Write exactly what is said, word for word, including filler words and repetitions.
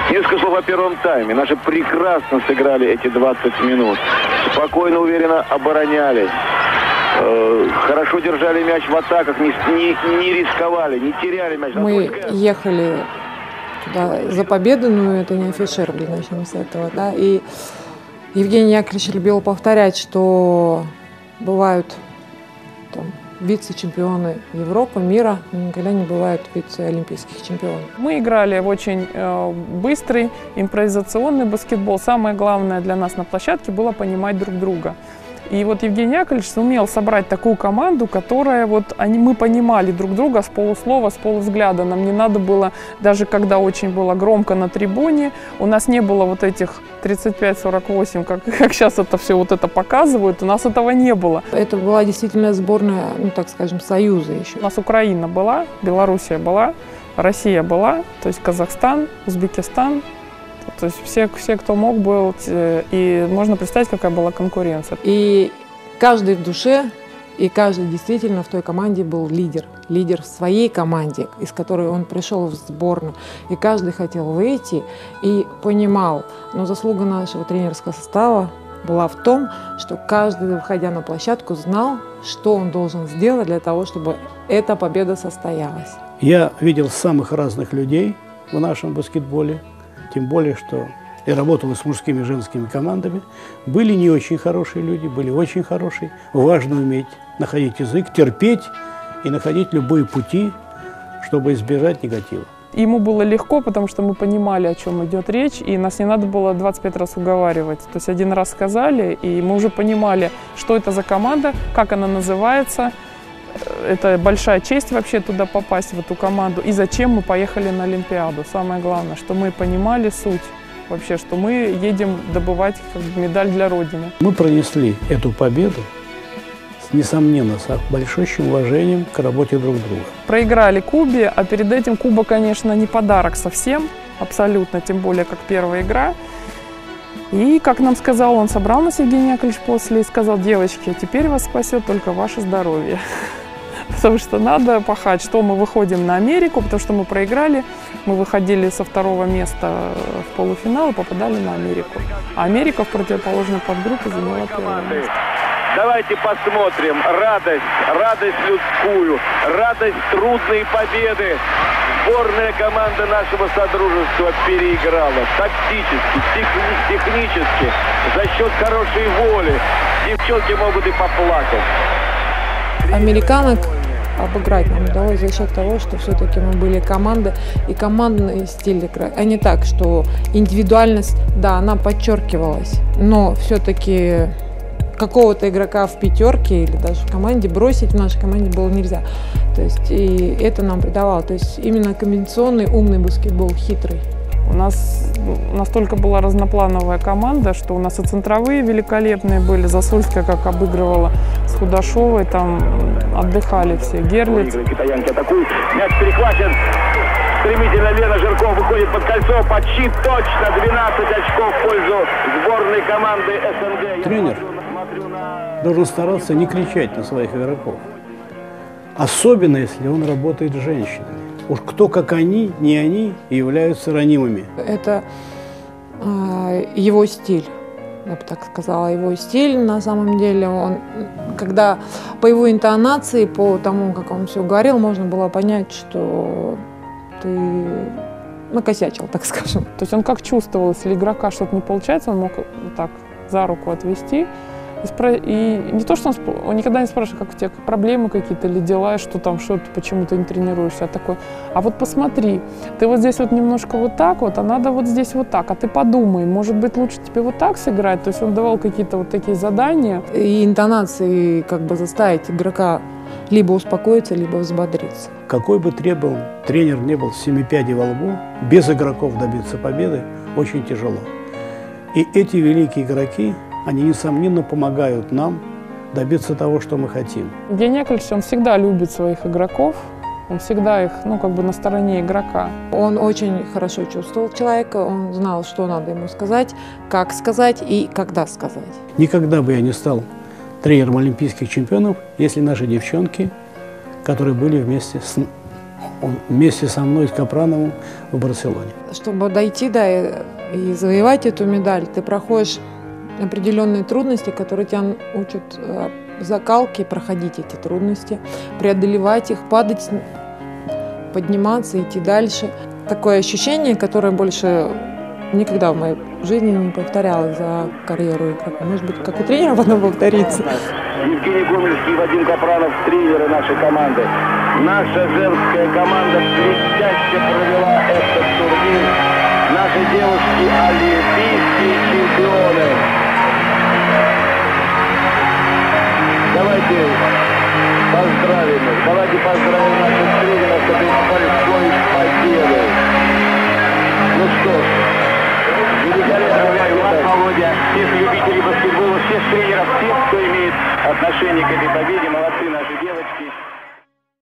Несколько слов о первом тайме. Наши прекрасно сыграли эти двадцать минут. Спокойно, уверенно оборонялись. Хорошо держали мяч в атаках, не, не, не рисковали, не теряли мяч. Мы ехали туда за победу, но это не афишировали, начнем с этого. Да? И Евгений Яковлевич любил повторять, что бывают там вице-чемпионы Европы, мира, но никогда не бывают вице-олимпийских чемпионов. Мы играли в очень э, быстрый, импровизационный баскетбол. Самое главное для нас на площадке было понимать друг друга. И вот Евгений Яковлевич сумел собрать такую команду, которая вот они, мы понимали друг друга с полуслова, с полувзгляда. Нам не надо было, даже когда очень было громко на трибуне, у нас не было вот этих тридцать пять сорок восемь, как, как сейчас это все вот это показывают, у нас этого не было. Это была действительно сборная, ну так скажем, Союза еще. У нас Украина была, Белоруссия была, Россия была, то есть Казахстан, Узбекистан. То есть все, все, кто мог, был, и можно представить, какая была конкуренция. И каждый в душе, и каждый действительно в той команде был лидер. Лидер в своей команде, из которой он пришел в сборную. И каждый хотел выйти и понимал. Но заслуга нашего тренерского состава была в том, что каждый, выходя на площадку, знал, что он должен сделать для того, чтобы эта победа состоялась. Я видел самых разных людей в нашем баскетболе. Тем более, что я работал с мужскими и женскими командами. Были не очень хорошие люди, были очень хорошие. Важно уметь находить язык, терпеть и находить любые пути, чтобы избежать негатива. Ему было легко, потому что мы понимали, о чем идет речь, и нас не надо было двадцать пять раз уговаривать. То есть один раз сказали, и мы уже понимали, что это за команда, как она называется. Это большая честь вообще туда попасть, в эту команду. И зачем мы поехали на Олимпиаду. Самое главное, что мы понимали суть вообще, что мы едем добывать как бы медаль для Родины. Мы пронесли эту победу, несомненно, с большущим уважением к работе друг друга. Проиграли Кубе, а перед этим Куба, конечно, не подарок совсем, абсолютно, тем более как первая игра. И, как нам сказал, он собрал нас, Евгений Яковлевич, после и сказал: девочки, теперь вас спасет только ваше здоровье. Потому что надо пахать, что мы выходим на Америку, потому что мы проиграли. Мы выходили со второго места в полуфинал и попадали на Америку. А Америка в противоположной подгруппе заняла первое место. Давайте посмотрим радость, радость людскую, радость трудной победы. Сборная команда нашего Содружества переиграла тактически, техни технически, за счет хорошей воли. Девчонки могут и поплакать. Американок обыграть нам удалось за счет того, что все-таки мы были команда и командный стиль игры, а не так, что индивидуальность, да, она подчеркивалась, но все-таки какого-то игрока в пятерке или даже в команде бросить в нашей команде было нельзя. То есть и это нам придавало. То есть именно комбинационный умный баскетбол, хитрый. У нас настолько была разноплановая команда, что у нас и центровые великолепные были. Засульская как обыгрывала с Худашовой, там отдыхали все. Герлиц. Китаянки атакуют, мяч перехвачен. Стремительно Лена Жирков выходит под кольцо, почти точно двенадцать очков в пользу сборной команды СНГ. Тренер должен стараться не кричать на своих игроков. Особенно, если он работает с женщинами. Уж кто, как они, не они, являются ранимыми. Это э, его стиль, я бы так сказала, его стиль на самом деле. Он, когда по его интонации, по тому, как он все говорил, можно было понять, что ты накосячил, так скажем. То есть он как чувствовал, если игрока что-то не получается, он мог вот так за руку отвести. И, спро... и не то, что он, сп... он никогда не спрашивает, как у тебя проблемы какие-то или дела, что там, что ты почему-то не тренируешься, а такой: а вот посмотри, ты вот здесь вот немножко вот так вот, а надо вот здесь вот так, а ты подумай, может быть, лучше тебе вот так сыграть. То есть он давал какие-то вот такие задания. И интонации как бы заставить игрока либо успокоиться, либо взбодриться. Какой бы требовал тренер не был с семи пядей во лбу, без игроков добиться победы очень тяжело. И эти великие игроки, они, несомненно, помогают нам добиться того, что мы хотим. Евгений Яковлевич, он всегда любит своих игроков, он всегда их, ну, как бы на стороне игрока. Он очень хорошо чувствовал человека, он знал, что надо ему сказать, как сказать и когда сказать. Никогда бы я не стал тренером олимпийских чемпионов, если наши девчонки, которые были вместе с он вместе со мной, с Капрановым, в Барселоне. Чтобы дойти, да, и, и завоевать эту медаль, ты проходишь определенные трудности, которые тебя учат э, закалке, проходить эти трудности, преодолевать их, падать, подниматься, идти дальше. Такое ощущение, которое больше никогда в моей жизни не повторялось за карьеру игрока. Может быть, как у тренера потом повторится. Евгений Гомельский и Вадим Капранов, тренеры нашей команды. Наша женская команда блестяще провела этот турнир. Наши девушки олимпийские чемпионы. Давайте поздравим их. Давайте поздравим.